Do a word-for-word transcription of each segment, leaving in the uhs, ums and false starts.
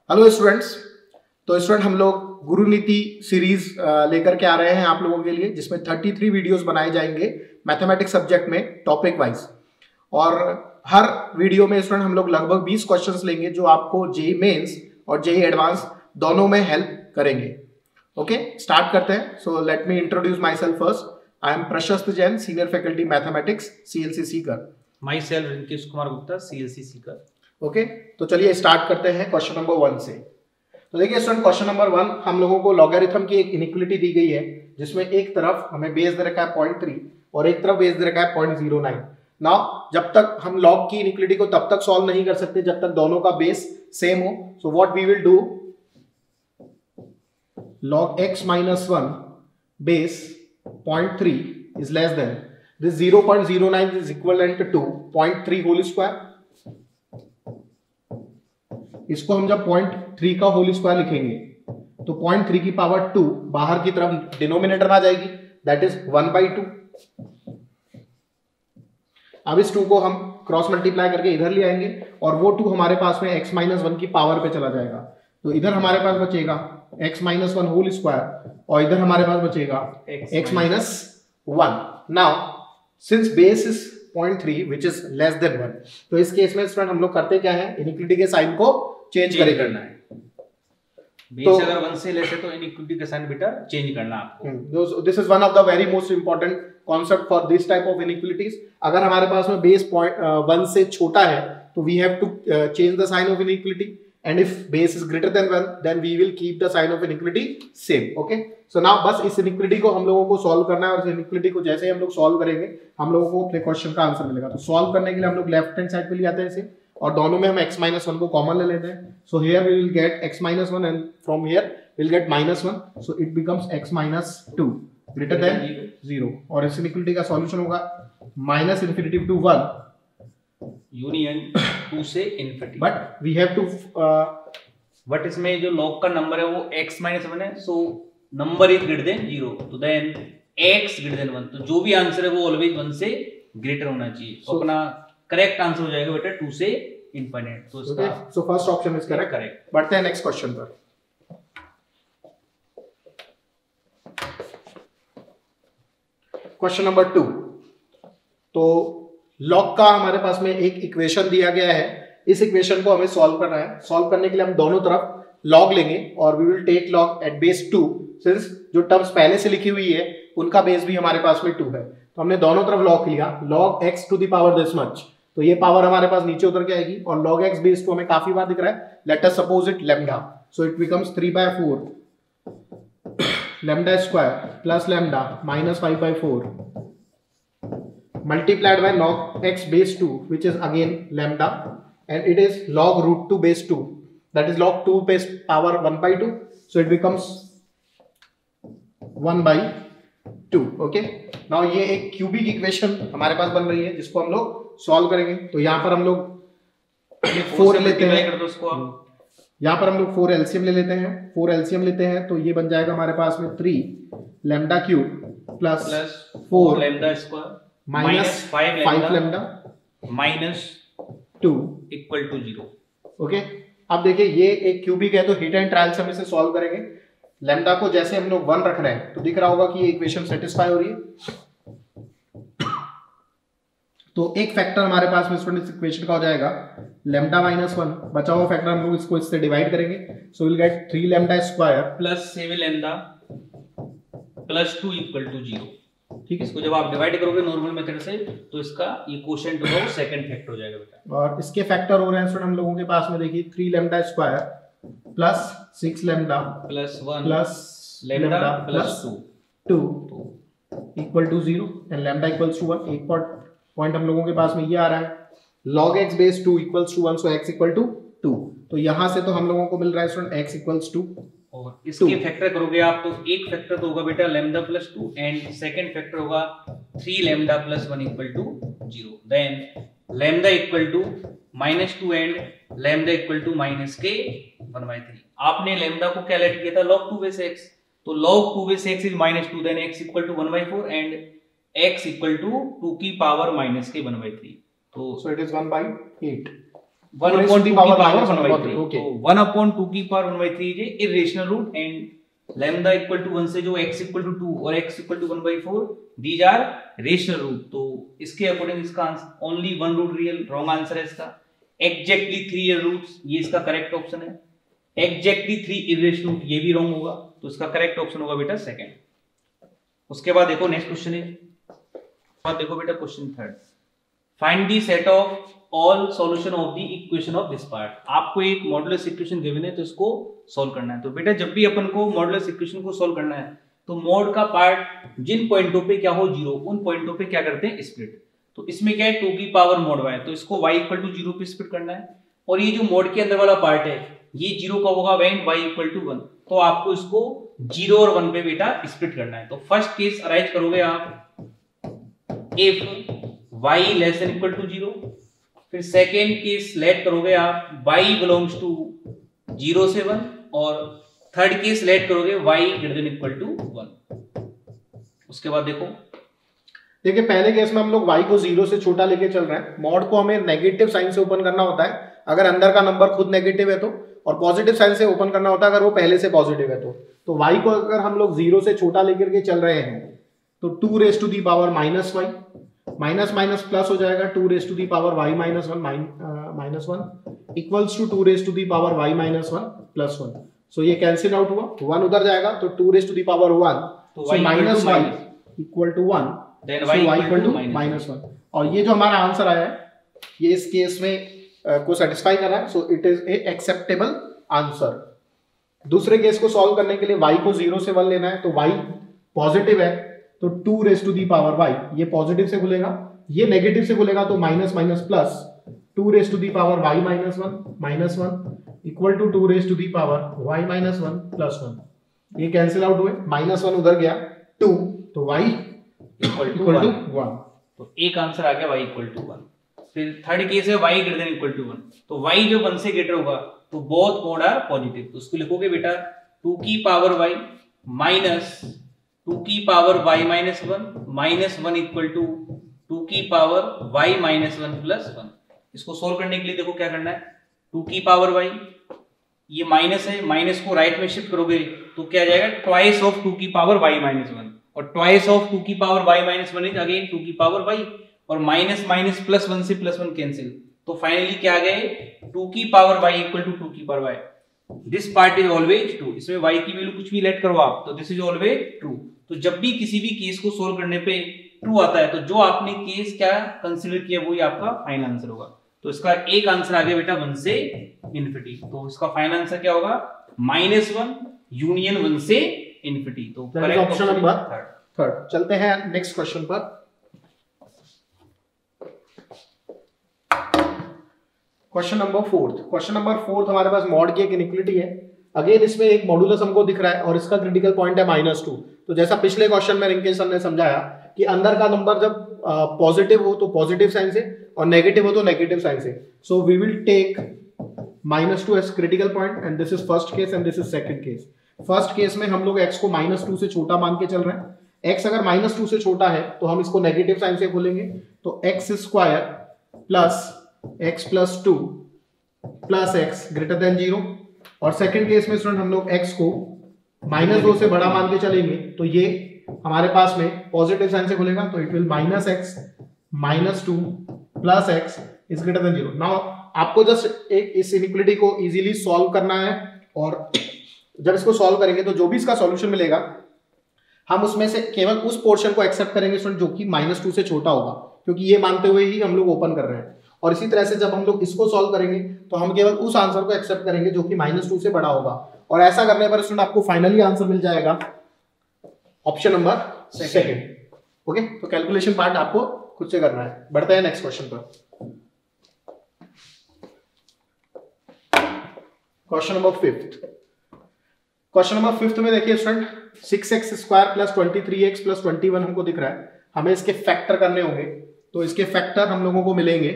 Hello students. तो student हम लोग गुरु नीति सीरीज लेकर के आ रहे हैं आप लोगों के लिए, जिसमें तैंतीस वीडियोस बनाए जाएंगे मैथमेटिक्स सब्जेक्ट में टॉपिक वाइज। और हर वीडियो में स्टूडेंट हम लोग लगभग बीस क्वेश्चंस लेंगे जो आपको जेई मेंस और जेई एडवांस दोनों में हेल्प करेंगे। ओके, स्टार्ट करते हैं। So let me introduce myself first. I am Prashast Jain, senior faculty mathematics, CLC Sikar. Myself Rinkesh Kumar Gupta, CLC Sikar. Okay okay, तो चलिए स्टार्ट करते हैं क्वेश्चन नंबर वन से। तो देखिए स्टूडेंट, क्वेश्चन नंबर वन हम लोगों को लॉगरिथम की एक इनइक्वालिटी दी गई है, जिसमें एक तरफ हमें बेस दे रखा है पॉइंट थ्री और एक तरफ बेस दे रखा है पॉइंट जीरो नाइन। नाउ जब तक हम लॉग की इनइक्वालिटी को तब तक सॉल्व नहीं कर सकते जब तक दोनों का बेस सेम हो। So what we will do, log x minus one base point three is less than this zero point zero nine is equivalent to zero point three whole square। इसको हम जब पॉइंट थ्री का whole square लिखेंगे तो point three की power two बाहर की तरफ डिनोमिनेटर में आ जाएगी, that is one by two. अब इस टू को हम क्रॉस मल्टीप्लाई करके इधर ले आएंगे और वो टू हमारे पास में x माइनस वन की पावर पे चला जाएगा। तो इधर हमारे पास बचेगा x minus one whole square और इधर हमारे पास बचेगा x minus one. Now since base is point three which is less than one, तो इस केस में स्टूडेंट हम लोग करते क्या है, इनइक्वालिटी के साइन को चेंज करे करना है। बेस तो, अगर वन से लेस है तो इनइक्वालिटी का साइन बेटा चेंज करना आपको। This is one of the very most important concept for this type of inequalities. अगर हमारे पास में बेस पॉइंट वन से छोटा है तो we have to change the sign of inequality, and if base is greater than one then we will keep the sign of inequality same। okay, so now बस इस inequality को हम लोगों को solve करना है और इस inequality को जैसे ही हम लोग solve करेंगे हम लोगों को अपने क्वेश्चन का आंसर मिलेगा। तो solve करने के लिए हम लोग लेफ्ट हैंड साइड पे ले आते हैं इसे और दोनों में हम x minus वन को कॉमन ले लेते हैं। so here we will get x minus one and from here we will get minus one, so it becomes x minus two greater than zero। और इस inequality का सॉल्यूशन होगा minus infinity to one union two से infinity. But we have to but इसमें जो log का number है वो x माइनस वन है, so number is greater than zero, तो then x greater than one. तो जो भी आंसर है वो ऑलवेज वन से ग्रेटर होना चाहिए। so, अपना करेक्ट आंसर हो जाएगा बेटा टू से इनफिनिट। तो इसका so first option is correct. Correct. बढ़ते हैं नेक्स्ट क्वेश्चन पर। Question number two. तो लॉग का हमारे पास में एक इक्वेशन दिया गया है, इस इक्वेशन को हमें सॉल्व करना है। सॉल्व करने के लिए हम दोनों तरफ लॉग लेंगे और we will take log at base two, since जो टर्म्स पहले से लिखी हुई है उनका बेस भी हमारे पास में टू है। तो हमने दोनों तरफ लॉग लिया, log x to the power this much, तो ये पावर हमारे पास नीचे उतर के आएगी और लॉग एक्स बेस टू हमें काफी बार दिख रहा है। Let us suppose it lambda, so it becomes three by four lambda square plus lambda minus five by four multiplied by log x base two, which is again lambda, and it is log root two base two, that is log two base power one by two, so it becomes one by two। okay, now ये एक cubic equation हमारे पास बन रही है जिसको हम लोग solve करेंगे। तो यहाँ पर हम लोग फोर लेते हैं, यहाँ पर हम लोग फोर एलसीएम ले लेते हैं। फोर एलसीएम लेते हैं तो ये बन जाएगा हमारे पास में three lambda cube plus four lambda square minus five lambda minus two equal to zero. Okay, अब देखिए ये एक क्यूबिक है तो हिट एंड ट्रायल से हम इसे सॉल्व करेंगे। लैम्डा को जैसे हम लोग वन रख रहे हैं तो दिख रहा होगा कि ये इक्वेशन सेटिस्फाई हो रही है। तो एक फैक्टर हमारे पास में स्टूडेंट इस इक्वेशन का हो जाएगा लैम्डा माइनस वन, बचा हुआ फैक्टर हम लोग इसको इससे डिवाइड करेंगे। So will get three lambda square plus seven lambda plus two equal to zero. ठीक है, इसको जब आप डिवाइड करोगे नॉर्मल मेथड से तो इसका ये क्वोशिएंट होगा वो सेकंड फैक्टर हो जाएगा बेटा। और इसके फैक्टर हो रहे हैं स्टूडेंट हम लोगों के पास में, देखिए three lambda square plus six lambda plus one plus lambda plus two two equal to zero and lambda equals to one. एक पॉइंट हम लोगों के पास में ये आ रहा है log x base two equals to one, so x equal to two. तो यहाँ से तो हम लोगों को मिल रहा है स्टूडेंट x इक्वल्स टू, और इसके फैक्टर करोगे आप तो एक फैक्टर तो होगा बेटा lambda plus two and second factor होगा three lambda plus one equal to zero. Then lambda equal to minus two and lambda equal to minus के वन बाई थ्री। आपने लैम्डा को क्या लेट किया था log टू बेस x, तो log two base x is minus two, then x equal to one by four and x equal to two की power minus के one by three. तो so it is one by eight. One upon two की power one by three. Okay, तो one upon two की power one by three is irrational root and lambda equal to one से जो x equal to two और x equal to one by four these are rational root. तो इसके according इसका answer only one root real, wrong answer है इसका। Exactly three roots, ये इसका करेक्ट ऑप्शन है। एग्जैक्टली थ्री इरेशनल रूट, ये भी रॉन्ग होगा, तो इसका करेक्ट ऑप्शन होगा बेटा सेकंड। उसके बाद देखो नेक्स्ट क्वेश्चन है, बाद देखो बेटा question third, find the set of all solution of the equation of this part. आपको एक मॉडुलस इक्वेशन गिवन है तो इसको सॉल्व करना है। तो बेटा जब भी अपन को मॉडुलस इक्वेशन को सॉल्व करना है तो मॉड का पार्ट जिन पॉइंटों पे क्या हो जीरो, उन पॉइंटों पे क्या करते हैं स्प्लिट। तो इसमें क्या है टू की पावर मॉड वाई, तो इसको y इक्वल टू जीरो पे स्प्लिट करना है। और ये जो मॉड के अंदर वाला पार्ट है ये जीरो का होगा when y equal to one, तो आपको इसको जीरो और वन पे बेटा स्प्लिट करना है। तो फर्स्ट केस अराइज करोगे आप if y less than equal to zero, फिर सेकेंड केस लेट करोगे आप y बिलोंग्स टू जीरो से वन, और थर्ड केस लेट करोगे y greater than equal to one. उसके बाद देखो, देखिए पहले केस में हम लोग y को जीरो से छोटा लेके चल रहे हैं। मॉड को हमें नेगेटिव साइन से ओपन करना होता है अगर अंदर का नंबर खुद नेगेटिव है तो, और पॉजिटिव साइन से ओपन करना होता है अगर वो पहले से पॉजिटिव है तो। तो y को अगर हम लोग जीरो से छोटा लेकर के चल रहे हैं तो two raise to the power minus y, minus minus plus हो जाएगा, two raise to the power y minus one minus one equals to two raise to the power y minus one plus one. So ये cancel out हुआ, one उधर जाएगा तो two raise to the power one, तो minus y equal to one, so y equal to minus one. और ये जो हमारा आंसर आया है ये इस केस में uh, को सेटिस्फाई कर रहा है, so it is a acceptable answer. दूसरे केस को सॉल्व करने के लिए y को जीरो से वन लेना है, तो y पॉजिटिव है तो two raise to the power y, ये पॉजिटिव से खुलेगा, ये नेगेटिव से खुलेगा तो minus minus plus, two raise to the power y minus one minus one equal to two raise to the power y minus one plus one. ये cancel out हुए, minus one उधर गया, टू, तो y equal to one. तो एक answer आ गया y equal to one. फिर थर्ड केस है y greater than equal to one, तो y जो वन से ग्रेटर होगा तो बोथ मोड आर पॉजिटिव, तो उसको लिखोगे बेटा टू की पावर y माइनस टू की power y minus one minus one equal to two की power y minus one plus one. इसको सोल्व करने के लिए देखो क्या करना है, टू की पावर y, ये माइनस है, माइनस को राइट में शिफ्ट करोगे तो क्या आ जाएगा ट्वाइस ऑफ टू की पावर y माइनस वन, और ट्वाइस ऑफ टू की power y minus one is again to की पावर y, और माइनस माइनस प्लस वन से प्लस वन कैंसिल, तो फाइनली क्या आ गए टू की power y equal to two की power y। This part is always true, इसमें y की वैल्यू कुछ भी लेट करो आप तो दिस इज ऑलवेज ट्रू। तो जब भी किसी भी केस को सोल्व करने पे ट्रू आता है तो जो आपने केस क्या कंसीडर किया वही आपका फाइनल आंसर होगा। तो इसका एक आंसर आ गया बेटा वन से इन्फिनिटी, तो इसका फाइनल आंसर क्या होगा माइनस वन यूनियन वन से इन्फिनिटी। तो करेक्ट ऑप्शन नंबर थर्ड। चलते हैं नेक्स्ट क्वेश्चन पर। Question number fourth. Question number fourth हमारे पास मॉड की एक इनइक्वालिटी है। अगेन इसमें एक मॉडुलस हमको दिख रहा है और इसका क्रिटिकल पॉइंट है माइनस टू। तो जैसा पिछले क्वेश्चन में रिंकेश सर ने समझाया कि अंदर का नंबर जब पॉजिटिव uh, हो तो पॉजिटिव साइन से और नेगेटिव हो तो नेगेटिव साइन से। So we will take minus two as critical point and this is first case and this is second case. First case में हम लोग x को माइनस टू से छोटा मान के चल रहे हैं। x अगर माइनस टू से छोटा है तो हम इसको नेगेटिव साइन से खोलेंगे, तो x square plus x plus two plus x greater than zero. और सेकंड केस में स्टूडेंट हम लोग x को माइनस दो से बड़ा मान के चलेंगे तो ये हमारे पास में पॉजिटिव साइन से खुलेगा, तो it will minus x minus two plus x is greater than zero. Now आपको जस्ट एक इस इनइक्वालिटी को इजीली सॉल्व करना है, और जब इसको सॉल्व करेंगे तो जो भी इसका सॉल्यूशन मिलेगा हम उसमें से केवल उस पोर्शन को एक्सेप्ट करेंगे स्टूडेंट जो कि माइनस टू से छोटा होगा, क्योंकि ये मानते हुए ही हम लोग ओपन कर रहे हैं। और इसी तरह से जब हम लोग इसको सॉल्व करेंगे तो हम केवल उस आंसर को एक्सेप्ट करेंगे जो कि माइनस टू से बड़ा होगा, और ऐसा करने पर स्टूडेंट आपको फाइनली आंसर मिल जाएगा ऑप्शन नंबर सेकंड। ओके, तो कैलकुलेशन पार्ट आपको खुद से करना है। बढ़ते हैं नेक्स्ट क्वेश्चन पर। Question number fifth. Question number fifth में देखिए student six x square plus twenty three x plus twenty one हमको दिख रहा है। हमें इसके फैक्टर करने होंगे, तो इसके फैक्टर हम लोगों को मिलेंगे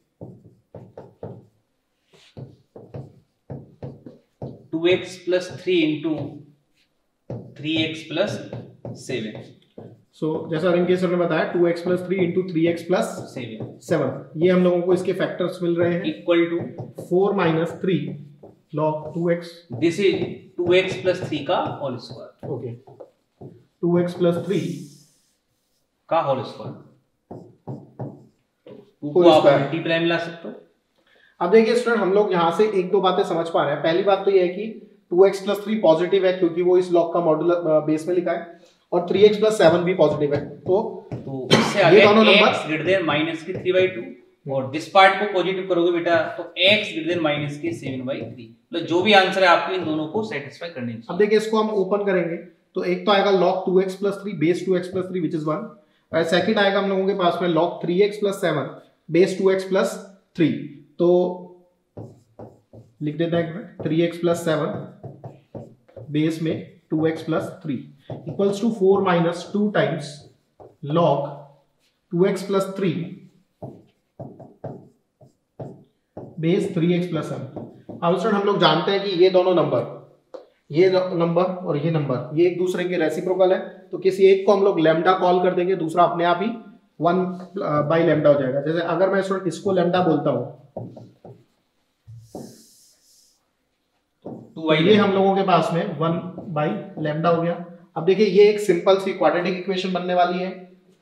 two x plus three into three x plus seven. So so, जैसा रिंग सर ने बताया two x plus three into three x plus seven, ये हम लोगों को इसके फैक्टर्स मिल रहे हैं equal to four minus three log two x, this is two x plus three का whole square. Okay, two x plus three का होल स्क्वायर, टू को आप मल्टीप्लाई मिला सकते हो। अब देखिए स्टूडेंट, हम लोग यहाँ से एक दो बातें समझ पा रहे हैं। पहली बात तो ये है कि two x plus three positive है क्योंकि वो इस लॉग का मॉड्यूलर बेस में लिखा है, और थ्री एक्स प्लस सेवन भी पॉजिटिव है। तो तो इससे आगे x ग्रेटर देन माइनस की थ्री बाई टू, और दिस पार्ट को पॉजिटिव करोगे बेटा तो x ग्रेटर देन माइनस की सेवन बाई थ्री, मतलब जो भी आंसर है आपको इन दोनों को सेटिस्फाई करने चाहिए। अब देखिए इसको हम ओपन करेंगे तो एक तो आएगा log two x plus three base two x plus three which is one, और सेकंड आएगा हम लोगों के पास में log three x plus seven base two x plus three. तो लिख देते हैं three x plus seven base में two x plus three equals to four minus two times log two x plus three base three x plus seven. अब student हम लोग जानते हैं कि ये दोनों नंबर, ये नंबर और ये नंबर, ये एक दूसरे के रेसिप्रोकल है, तो किसी एक को हम लोग लैम्डा कॉल कर देंगे, दूसरा अपने आप ही वन बाई लैम्डा हो जाएगा। जैसे अगर मैं स्टूडेंट इसको लैम्डा बोलता हूं तो ये हम लोगों के पास में वन बाई लैम्डा हो गया। अब देखिए ये एक सिंपल सी क्वाड्रेटिक इक्वेशन बनने वाली है,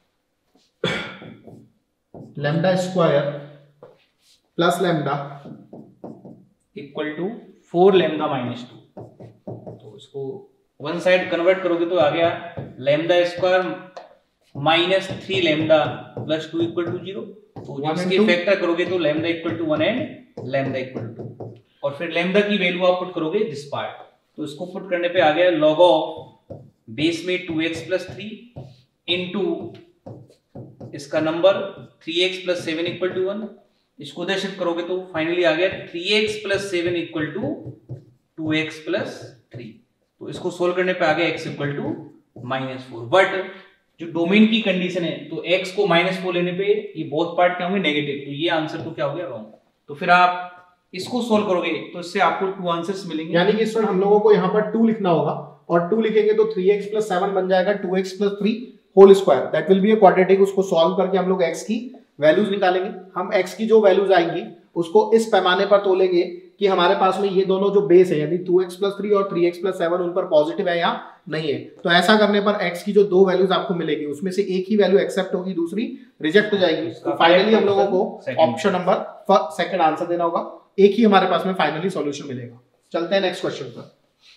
lambda square plus lambda equal to four lambda minus two. तो इसको वन साइड कन्वर्ट करोगे तो आ गया lambda square minus three lambda plus two equal to zero. तो जब इसके फैक्टर करोगे तो lambda equal to one and lambda equal two, और फिर लैम्डा की वैल्यू आप पुट करोगे दिस पार्ट। तो इसको पुट करने पे आ गया log ऑफ बेस में two x plus three into इसका number three x plus seven equal to one. इसको उधर शिफ्ट करोगे तो फाइनली आ गया three x plus seven equal to two x plus three. तो इसको सोल्व करने पे आ गया x equal to minus four. But जो डोमेन की कंडीशन है तो x को माइनस फोर लेने पे ये बोथ पार्ट क्या होंगे नेगेटिव, तो ये आंसर तो क्या हो गया रॉन्ग। तो फिर आप इसको सोल्व करोगे तो इससे आपको टू आंसर्स मिलेंगे, यानी कि स्टूडेंट हम लोगों को यहाँ पर टू लिखना होगा, और टू लिखेंगे तो थ्री एक्स प्लस सेवन बन जाएगा two x plus three whole square, that will be a quadratic. उसको सॉल्व करके हम लोग x की वैल्यूज निकालेंगे। हम x की जो वैल्यूज आएंगी उसको इस पैमाने पर तोलेंगे कि हमारे पास में ये दोनों जो बेस है यानी टू एक्स प्लस थ्री और थ्री एक्स प्लस सेवन उन पर पॉजिटिव है या नहीं है। तो ऐसा करने पर x की जो दो वैल्यूज आपको मिलेगी उसमें से एक ही वैल्यू एक्सेप्ट होगी, दूसरी रिजेक्ट हो जाएगी। तो फाइनली हम लोगों को ऑप्शन नंबर सेकंड आंसर देना होगा, एक ही हमारे पास में फाइनली सॉल्यूशन मिलेगा। चलते हैं नेक्स्ट क्वेश्चन पर।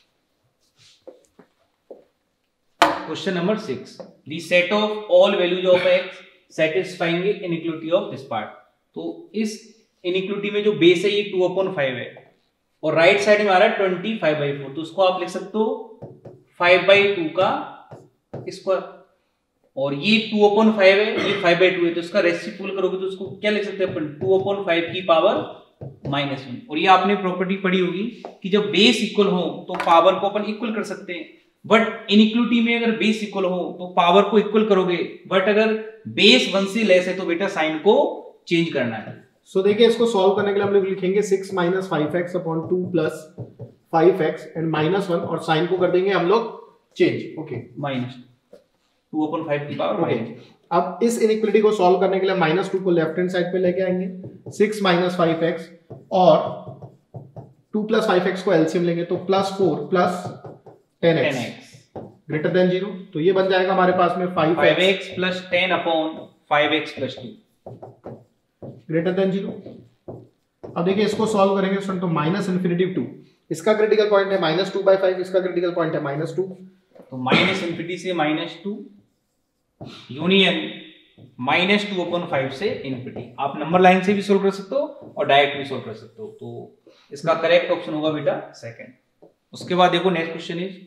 Question number six, the set of all values of x satisfying inequality of this part। तो इस इनइक्वालिटी में जो बेस है ये टू अपॉन फाइव है और राइट साइड में आ रहा है ट्वेंटी फाइव बाई फोर, तो उसको आप लिख सकते हो फाइव बाई टू का स्क्वायर, और ये टू अपॉन फाइव है, ये फाइव बाई टू है, तो इसका रेसिप्रोकल करोगे तो उसको क्या लिख सकते हैं अपन, टू अपॉन फाइव की पावर माइनस वन। और ये आपने प्रॉपर्टी पढ़ी होगी कि जब बेस इक्वल हो तो पावर को अपन इक्वल कर सकते हैं, बट इनइक्वालिटी में अगर बेस इक्वल हो तो पावर को इक्वल करोगे, बट अगर बेस वन से लेस है तो बेटा साइन को चेंज करना है। सो so, देखिए इसको सॉल्व करने के लिए हम लोग लिखेंगे six minus five x upon two plus five x and minus one, और साइन को कर देंगे हम लोग change. Okay, minus two upon five की पावर माइनस। अब इस इनइक्वालिटी को सॉल्व करने के लिए माइनस टू को लेफ्ट हैंड साइड पे लेके आएंगे, सिक्स माइनस फाइव एक्स और टू प्लस फाइव एक्स को एलसीएम लेंगे तो plus four plus ten x greater than zero. तो ये बन जाएगा हमारे पास में five x plus ten upon five x plus two greater than zero. अब देखिए इसको सॉल्व करेंगे स्टूडेंट, तो माइनस इन्फिनिटी टू, इसका क्रिटिकल पॉइंट है माइनस टू बाई फाइव, इसका क्रिटिकल पॉइंट है माइनस टू, तो माइनस इन्फिनिटी से minus two union minus two upon five से इन्फिनिटी। आप नंबर लाइन से भी सोल्व कर सकते हो और डायरेक्ट भी सोल्व कर सकते हो, तो इसका करेक्ट ऑप्शन होगा बेटा सेकंड। उसके बाद देखो नेक्स्ट क्वेश्चन इज,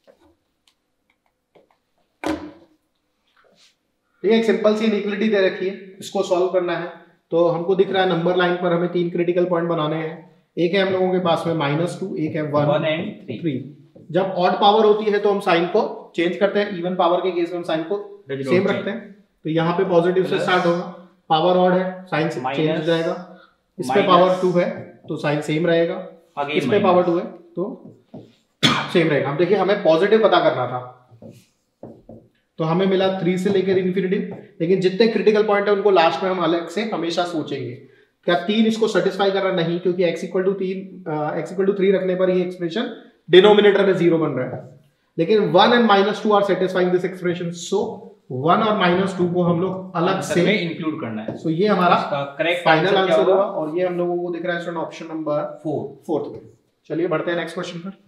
ठीक है, एक सिंपल सी इनइक्वालिटी दे रखी है, इसको सॉल्व करना है। तो हमको दिख रहा है नंबर लाइन पर हमें तीन क्रिटिकल पॉइंट बनाने हैं, एक है हम लोगों के पास में माइनस टू, एक है वन वन एंड थ्री। जब ऑड पावर होती है तो हम साइन को चेंज करते हैं, इवन पावर के केस में हम साइन को सेम रखते हैं। तो यहाँ पे पॉजिटिव से स्टार्ट होगा, पावर ऑड है साइन चेंज हो जाएगा, इस पे पावर टू है तो साइन सेम रहेगा, इस पे पावर टू है तो सेम रहेगा। हम देखिए हमें पॉजिटिव पता करना था, तो हमें मिला थ्री से लेकर इन्फिनिटी, लेकिन जितने क्रिटिकल पॉइंट है उनको लास्ट में हम अलग से हमेशा सोचेंगे। क्या तीन इसको सेटिस्फाई कर रहा? नहीं, क्योंकि x इक्वल टू तीन एक्स इक्वल टू थ्री रखने पर ये एक्सप्रेशन डिनोमिनेटर में जीरो बन रहा है, लेकिन one and minus two are satisfying this expression, so one और माइनस टू को हम लोग अलग से इंक्लूड करना है। सो so, ये हमारा करेक्ट फाइनल आंसर होगा और ये हम लोगों को दिख रहा है student option number four fourth में। चलिए बढ़ते हैं नेक्स्ट क्वेश्चन पर।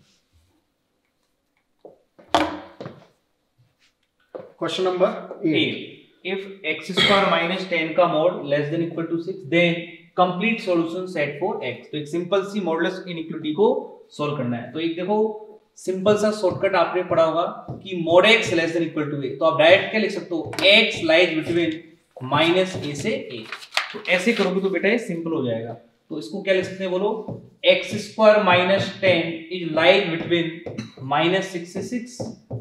Question number eight, if x square minus ten का mod less than equal to six then complete solution set for x. तो एक सिंपल सी मॉडुलस इनइक्वालिटी को सॉल्व करना है। तो एक देखो सिंपल सा शॉर्टकट आपने पढ़ा होगा कि mod x less than equal to a, तो आप डायरेक्ट क्या लिख सकते हो, x lies between minus a से ए। तो ऐसे करोगे तो बेटा ये सिंपल हो जाएगा। तो इसको क्या लिख सकते हैं बोलो, x square minus ten is lies between minus six से सिक्स।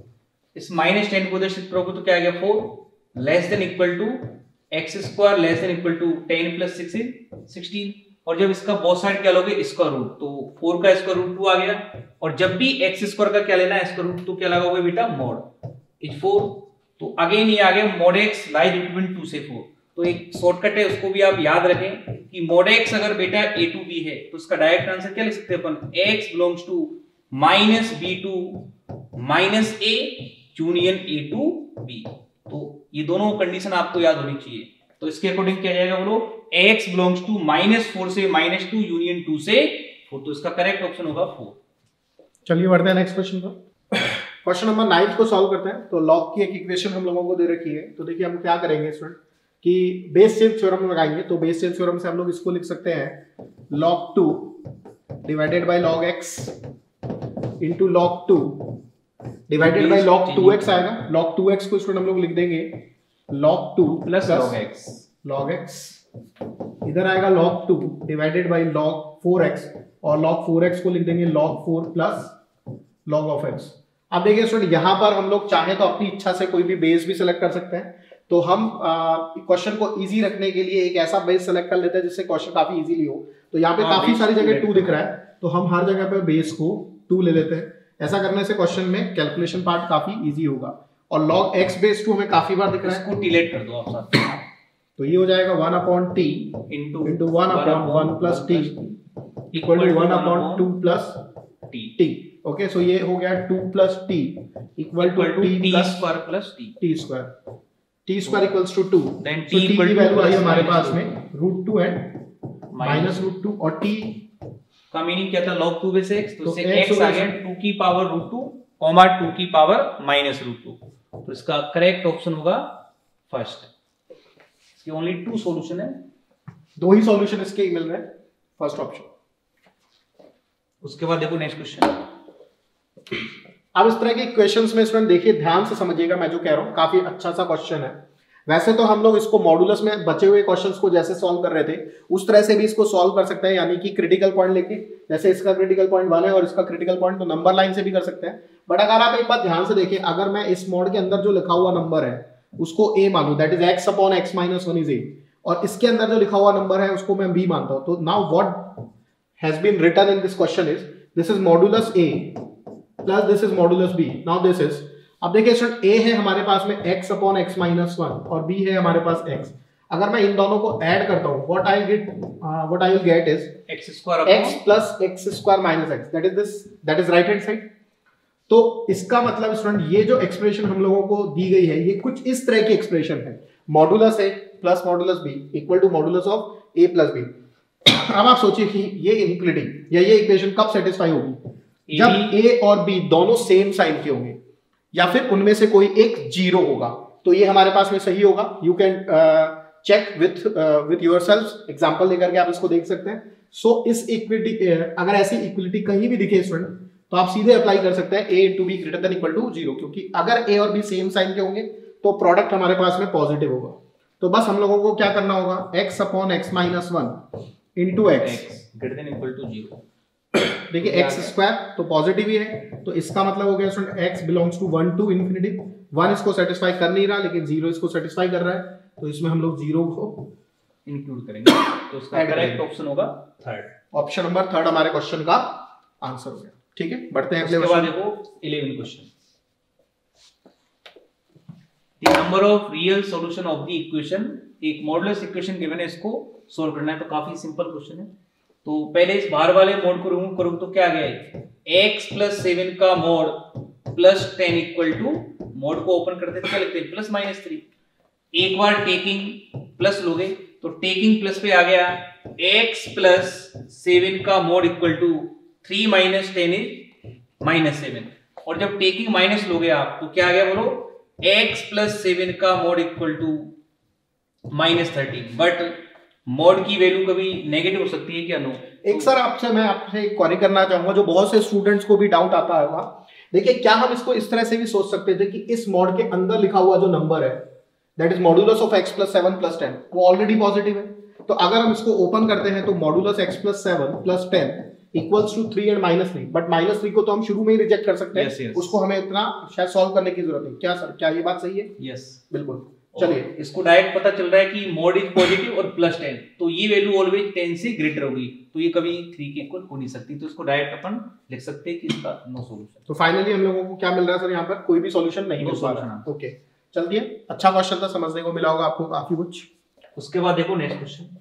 इस माइनस टेन को उधर शिफ्ट करोगे तो क्या आ गया four, less than equal to x square less than equal to ten plus six is sixteen. और जब इसका बोथ साइड क्या लोगे, इसका रूट, तो फोर का स्क्वायर रूट टू आ गया। और जब भी एक्स स्क्वायर का क्या लेना है, स्क्वायर रूट, तो क्या लगाओगे बेटा, मॉड इज फोर। तो अगेन ये आ गया mod x lies between two से फोर। तो एक शॉर्टकट है, उसको भी आप याद रखें कि मॉड एक्स अगर बेटा ए टू बी है तो उसका डायरेक्ट आंसर क्या लिख सकते हैं अपन, x belongs to minus b to minus a union a to b. तो ये दोनों कंडीशन आपको याद होनी चाहिए। तो इसके अकॉर्डिंग क्या जाएगा बोलो, x belongs to minus four से माइनस टू यूनियन टू से फोर। तो इसका करेक्ट ऑप्शन होगा फोर। चलिए बढ़ते हैं नेक्स्ट क्वेश्चन पर। क्वेश्चन नंबर नाइन को सॉल्व करते हैं। तो लॉग की एक इक्वेशन हम लोगों को दे रखी है। तो देखिए हम क्या करेंगे स्टूडेंट कि बेस चेंज थ्योरम लगाएंगे। तो बेस चेंज थ्योरम से हम लोग इसको लिख सकते हैं log two divided by log x into log two divided by log two x आएगा। लॉग टू एक्स को स्टूडेंट हम लोग लिख देंगे log two plus log x log x, इधर आएगा log two divided by log four x और log four x को लिख देंगे log four plus log of x. अब देखिए स्टूडेंट यहाँ पर हम लोग चाहे तो अपनी इच्छा से कोई भी बेस भी सिलेक्ट कर सकते हैं। तो हम क्वेश्चन को इजी रखने के लिए एक ऐसा बेस सेलेक्ट कर लेते हैं जिससे क्वेश्चन काफी इजीली हो। तो यहाँ पे काफी सारी जगह टू दिख रहा है, तो हम हर जगह पे बेस को टू ले लेते हैं। ऐसा करने से क्वेश्चन में कैलकुलेशन पार्ट काफी इजी होगा। और log x बेस टू हमें काफी बार दिख रहा है, इसको डिलीट कर दो आप साथ। तो ये हो जाएगा one upon t into into one upon one plus t equal to one upon two plus t t. Okay, so ये हो गया two plus t equal to t plus square plus t t square t square equals to two. Then t की value आई हमारे पास में root two and minus root two और t का मीनिंग क्या था, log टू बेस x। तो तो इससे x आ गया टू की power root two comma two की पावर माइनस रूट टू। तो इसका करेक्ट ऑप्शन होगा फर्स्ट। इसके ओनली टू सॉल्यूशन है, दो ही सॉल्यूशन इसके मिल रहे हैं, फर्स्ट ऑप्शन। उसके बाद देखो नेक्स्ट क्वेश्चन। अब इस तरह के क्वेश्चंस में स्टूडेंट देखिए ध्यान से समझिएगा मैं जो कह रहा हूं, काफी अच्छा सा क्वेश्चन है। वैसे तो हम लोग इसको मॉडुलस में बचे हुए क्वेश्चंस को जैसे सॉल्व कर रहे थे उस तरह से भी इसको सॉल्व कर सकते हैं, यानी कि क्रिटिकल पॉइंट लेके, जैसे इसका क्रिटिकल पॉइंट वन है और इसका क्रिटिकल पॉइंट तो नंबर लाइन से भी कर सकते हैं। बट अगर आप एक बात ध्यान से देखिए, अगर मैं इस मॉड के अंदर जो लिखा हुआ नंबर है उसको a मानूं, that is x upon x minus one is a, और इसके अंदर जो लिखा हुआ नंबर है उसको मैं b मानता हूं, तो now what has been written in this question is this is modulus a plus this is modulus b। Now this is, अब देखिए स्टूडेंट a है हमारे पास में x upon x minus one और b है हमारे पास x। अगर मैं इन दोनों को ऐड करता हूं, what I get what I will get is x square x plus x square minus x, that is this, that is right hand side. तो इसका मतलब स्टूडेंट ये जो एक्सप्रेशन हम लोगों को दी गई है ये कुछ इस तरह की एक्सप्रेशन है, modulus a plus modulus b equal to modulus of a plus b। अब आप सोचिए कि ये इनइक्वालिटी या ये इक्वेशन कब सेटिस्फाई होगी, जब a और b दोनों सेम साइन के होंगे या फिर उनमें से कोई एक जीरो होगा। तो ये हमारे पास में सही होगा। You can check with with yourself, example लेकर के आप इसको देख सकते हैं। सो so, इस इक्विलिटी uh, अगर ऐसी इक्विलिटी कहीं भी दिखे स्टूडेंट तो आप सीधे अप्लाई कर सकते हैं a to b greater than equal to zero, क्योंकि अगर a और b सेम साइन के होंगे तो प्रोडक्ट हमारे पास में पॉजिटिव होगा। तो बस हम लोगों को क्या करना होगा, x upon x minus one into x greater than equal to zero. देखिए x स्क्वायर तो पॉजिटिव ही है, तो इसका मतलब हो गया student x belongs to one to infinity. One इसको सेटिस्फाई कर नहीं रहा लेकिन जीरो इसको सेटिस्फाई कर रहा है, तो इसमें हम लोग जीरो को इंक्लूड करेंगे। तो इसका करेक्ट ऑप्शन होगा थर्ड। ऑप्शन नंबर थर्ड हमारे क्वेश्चन का आंसर हो गया। ठीक है, बढ़ते हैं अगले क्वेश्चन। उसके बाद देखो eleventh question. The number of real solution of the equation, एक मॉडुलस इक्वेशन गिवन है, इसको सोल्व करना है। तो काफी सिंपल क्वेश्चन है। तो पहले इस बाहर वाले मोड को रिमूव करूं तो क्या आ गया, x प्लस सेवन का mod plus ten equal to, mod को ओपन करते तो क्या लिखते हैं, प्लस माइनस थ्री। एक बार टेकिंग प्लस लोगे तो टेकिंग प्लस पे आ गया x प्लस सेवन का mod equal to three minus ten is minus seven. और जब टेकिंग माइनस लोगे आप तो क्या आ गया बोलो, x प्लस सेवन का mod equal to minus thirteen. But mod की वैल्यू कभी नेगेटिव हो सकती है क्या, नो? एक सर आपसे मैं आपसे क्वेरी करना चाहूंगा, जो बहुत से स्टूडेंट्स को भी डाउट आता होगा। देखिए, क्या हम इसको इस तरह से भी सोच सकते थे कि इस मॉड के अंदर लिखा हुआ जो नंबर है, that is modulus of x plus seven plus ten, वो ऑलरेडी पॉजिटिव है। तो अगर हम इसको ओपन करते हैं तो modulus x plus seven plus ten equals to three and minus three, but minus three को तो हम शुरू में ही रिजेक्ट कर सकते हैं। yes, yes. उसको हमें इतना शायद सॉल्व करने की जरूरत नहीं। क्या सर, क्या ये बात सही है? Yes yes. बिल्कुल। चलिए, इसको डायरेक्ट पता चल रहा है कि मोड इज पॉजिटिव और प्लस टेन, तो ये वैल्यू ऑलवेज टेन से ग्रेटर होगी, तो ये कभी थ्री के इक्वल हो नहीं सकती। तो इसको डायरेक्ट अपन लिख सकते हैं कि इसका नो सॉल्यूशन। तो फाइनली हम लोगों को क्या मिल रहा है सर, यहाँ पर कोई भी सॉल्यूशन नहीं मिल पा रहा है। ओके, चलिए, अच्छा क्वेश्चन था, समझने को मिला होगा आपको काफी कुछ। उसके बाद देखो नेक्स्ट क्वेश्चन,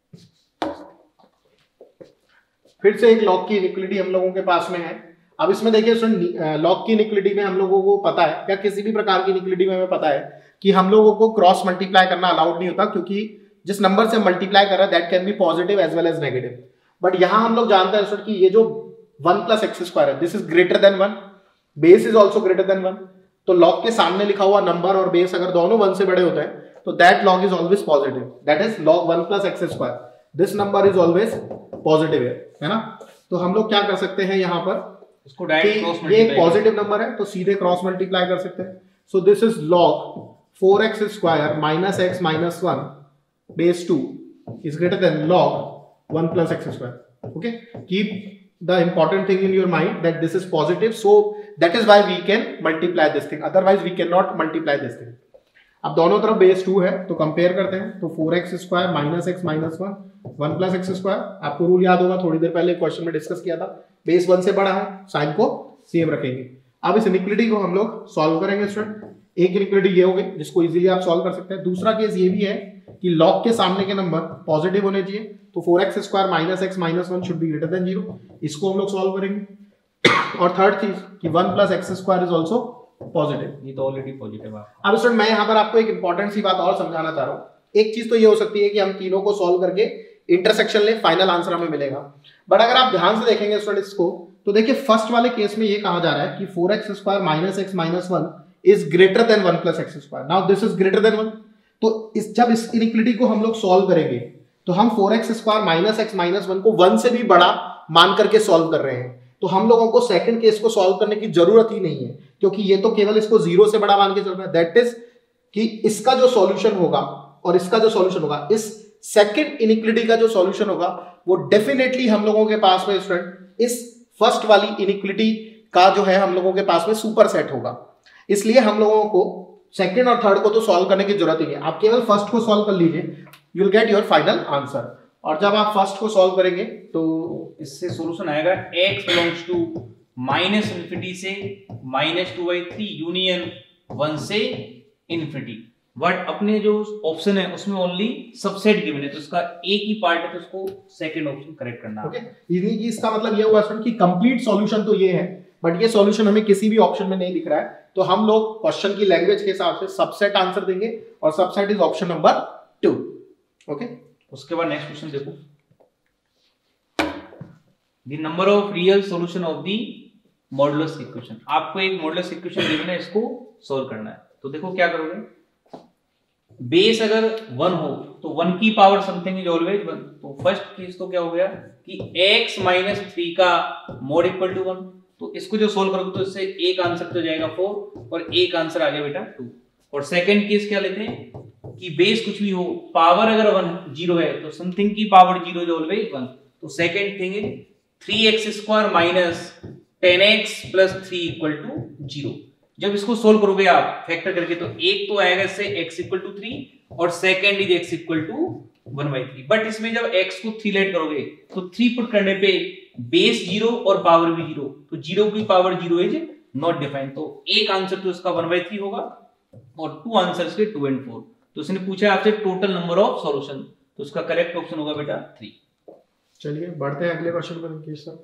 फिर से एक लॉग की इनइक्वालिटी हम लोगों के पास में है। अब इसमें देखिए स्टूडेंट, लॉग की इनइक्वालिटी में हम लोगों को पता है, या किसी भी प्रकार की इनइक्वालिटी में हमें पता है कि हम लोगों को क्रॉस मल्टीप्लाई करना अलाउड नहीं होता, क्योंकि जिस नंबर से मल्टीप्लाई कर रहा है that can be positive as well as negative. But यहां हम लोग जानते हैं स्टूडेंट कि ये जो वन प्लस एक्स स्क्वायर है, this is greater than one, base is also greater than one. तो लॉग के सामने लिखा हुआ नंबर और बेस अगर दोनों वन से बड़े होते हैं तो that log is always positive, that is log one plus x square, this number is always positive है ना। तो हम लोग क्या कर सकते हैं यहाँ पर, इसको डायरेक्ट क्रॉस मल्टीप्लाई, ये पॉजिटिव नंबर है तो सीधे क्रॉस मल्टीप्लाई कर सकते हैं। So this is log four x square minus x minus one base two is greater than log one plus x square. Okay, keep the important thing in your mind that this is positive, so that is why we can multiply this thing, otherwise we cannot multiply this thing. अब दोनों तरफ base to है तो compare करते हैं, तो four x square minus x minus one, one plus x square, आपको rule याद होगा, थोड़ी देर पहले क्वेश्चन में डिस्कस किया था, बेस वन से बड़ा है साइन को सेम रखेंगे। अब इस इनइक्वालिटी को हम लोग सॉल्व करेंगे स्टूडेंट। एक इनइक्वालिटी ये हो गई जिसको इजीली आप सॉल्व कर सकते हैं। दूसरा केस ये भी है कि लॉग के सामने के नंबर पॉजिटिव होने चाहिए, तो four x square minus x minus one should be greater than zero, इसको हम लोग सॉल्व करेंगे। और थर्ड चीज कि one plus x square is also positive, ये तो ऑलरेडी पॉजिटिव है। अब स्टूडेंट मैं यहाँ पर आपको एक इंपॉर्टेंट सी बात और समझाना चाह रहा हूँ। एक चीज तो ये हो सकती है कि हम तीनों को सॉल्व करके इंटरसेक्शन ले, फाइनल आंसर हमें मिलेगा। बट अगर आप ध्यान से देखेंगे स्टूडेंट इसको, तो देखिए फर्स्ट वाले केस में ये कहा जा रहा है कि four x square minus x minus one is greater than one plus x square. Now this is greater than one, तो इस जब इस इनइक्वालिटी को हम लोग सॉल्व करेंगे तो हम four x square minus x minus one को वन से भी बड़ा मान करके सॉल्व कर रहे हैं, तो हम लोगों को सेकंड केस को सॉल्व करने की जरूरत ही नहीं है, क्योंकि ये तो केवल इसको जीरो से बड़ा मान के चल रहा है। दैट इज कि इसका जो सॉल्यूशन होगा और इसका जो सॉल्यूशन होगा, इस सेकंड इनइक्वालिटी का जो सॉल्यूशन होगा वो डेफिनेटली हम लोगों के पास में स्टूडेंट इस फर्स्ट वाली इनइक्वालिटी का जो है हम लोगों के पास में सुपर सेट होगा। इसलिए हम लोगों को सेकंड और थर्ड को तो सॉल्व करने की जरूरत ही नहीं है, आप केवल फर्स्ट को सॉल्व कर लीजिए, you will get your final answer. और जब आप फर्स्ट को सॉल्व करेंगे तो इससे सॉल्यूशन आएगा x belongs to minus infinity से minus two by three union one से इन्फिनिटी। बट अपने जो ऑप्शन है उसमें ओनली सबसेट गिवन है, तो इसका एक ही पार्ट है, तो उसको सेकंड ऑप्शन करेक्ट करना है। ओके, इसका मतलब ये हुआ कि कंप्लीट सॉल्यूशन तो ये है, बट ये सॉल्यूशन हमें किसी भी ऑप्शन में नहीं दिख रहा है, तो हम लोग क्वेश्चन की लैंग्वेज के हिसाब से सबसेट आंसर देंगे, और subset is option number two. Okay, उसके बाद नेक्स्ट क्वेश्चन देखो, the number of real solution of the modulus equation. आपको एक मॉडुलस इक्वेशन गिवन है, इसको सॉल्व करना है। तो देखो क्या करोगे, बेस अगर वन हो तो वन की power something is always one. तो फर्स्ट केस तो क्या हो गया कि x माइनस थ्री का मोड इक्वल टू वन, तो इसको जो सोल्व करोगे तो इससे एक आंसर तो जाएगा फोर और एक आंसर आ गया बेटा टू। और सेकंड केस क्या लेते हैं कि बेस कुछ भी हो, पावर अगर वन जीरो है तो समथिंग की power zero is always one. तो second thing is three x square minus ten x plus three equal to zero. जब इसको सोल्व करोगे आप फैक्टर करके तो एक तो आएगा इससे x इक्वल टू थ्री और second is x equal to one by three. But इसमें जब x को थ्री लेट करोगे तो थ्री पुट करने पे बेस जीरो और पावर भी जीरो, तो जीरो की power zero is not defined, तो एक आंसर तो इसका वन बाई थ्री होगा और टू आंसर्स के टू एंड फोर। तो उसने पूछा आपसे टोटल नंबर ऑफ सॉल्यूशन, तो उसका करेक्ट ऑप्शन होगा बेटा थ्री। चलिए बढ़ते हैं अगले क्वेश्चन पर इनके सर।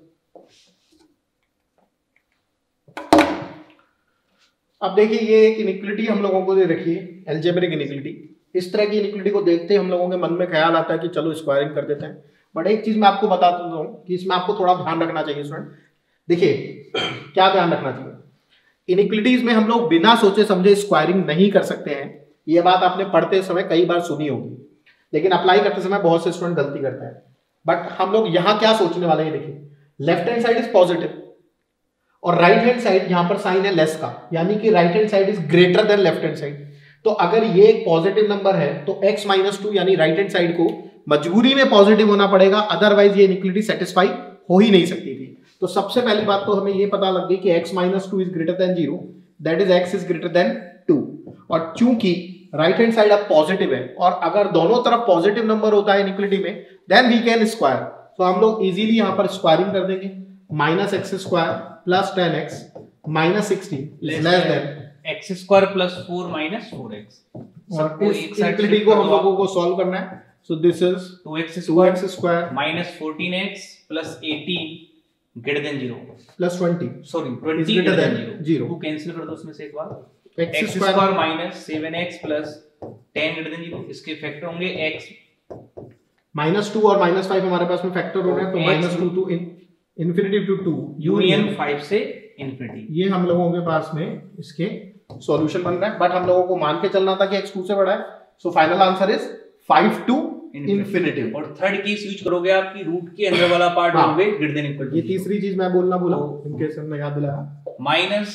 अब देखिए ये एक इनइक्वालिटी हम लोगों को दे रखी है, अलजेब्रिक इनइक्वालिटी। इस तरह की इनइक्वालिटी को देखते ही हम लोगों के मन में ख्याल आता है कि चलो स्क्वायरिंग कर देते हैं। बट एक चीज मैं आपको बताता हूँ कि इसमें आपको थोड़ा ध्यान रखना चाहिए स्टूडेंट। देखिए क्या ध्यान रखना चाहिए, इनइक्वालिटीज में हम लोग बिना सोचे समझे स्क्वायरिंग नहीं कर सकते हैं। ये बात आपने पढ़ते समय कई बार सुनी होगी, लेकिन अप्लाई करते समय बहुत से स्टूडेंट गलती करते हैं। बट हम लोग यहाँ क्या सोचने वाले हैं, देखिए left hand side is positive और राइट हैंड साइड यहाँ पर साइन है लेस का, यानी कि right hand side is greater than left hand side. तो अगर ये एक पॉजिटिव नंबर है तो x माइनस टू यानी राइट हैंड साइड को मजबूरी में पॉजिटिव होना पड़ेगा, अदरवाइज ये इनइक्वालिटी सेटिस्फाई हो ही नहीं सकती थी। तो सबसे पहली बात तो हमें ये पता लग गई कि x minus two is greater than zero, that is x is greater than two. और चूंकि राइट हैंड साइड अब पॉजिटिव है और अगर दोनों तरफ पॉजिटिव नंबर होता है इनइक्वालिटी में, देन वी कैन स्क्वायर। तो हम लोग इजीली यहाँ पर स्क्वायरिंग कर देंगे, minus x square plus ten x minus sixteen less than x square plus four minus four x. और इस इनइक्वालिटी को हम लोगों को सॉल्व करना है। So this is two x two x square minus fourteen x plus eighteen greater than zero plus twenty sorry twenty greater than than zero. Two cancel कर दो उसमें से एक बार। X x square minus seven x plus ten greater than zero, इसके factor होंगे x minus two और minus five हमारे पास में फैक्टर हो रहे हैं, तो minus two to infinity to to union five से इनफिनिटी। ये हम लोगों के पास में इसके सॉल्यूशन बन रहा है। बट हम लोगों को मान के चलना था कि x टू से बड़ा है, so final answer is five to infinity. और थर्ड केस यूज करोगे आपकी रूट के अंदर वाला पार्ट होंगे ग्रेटर देन इक्वल टू। ये तीसरी चीज मैं बोलना भूला, इनके से मैं याद दिलाया, minus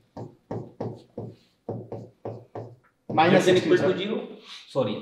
minus equal to zero sorry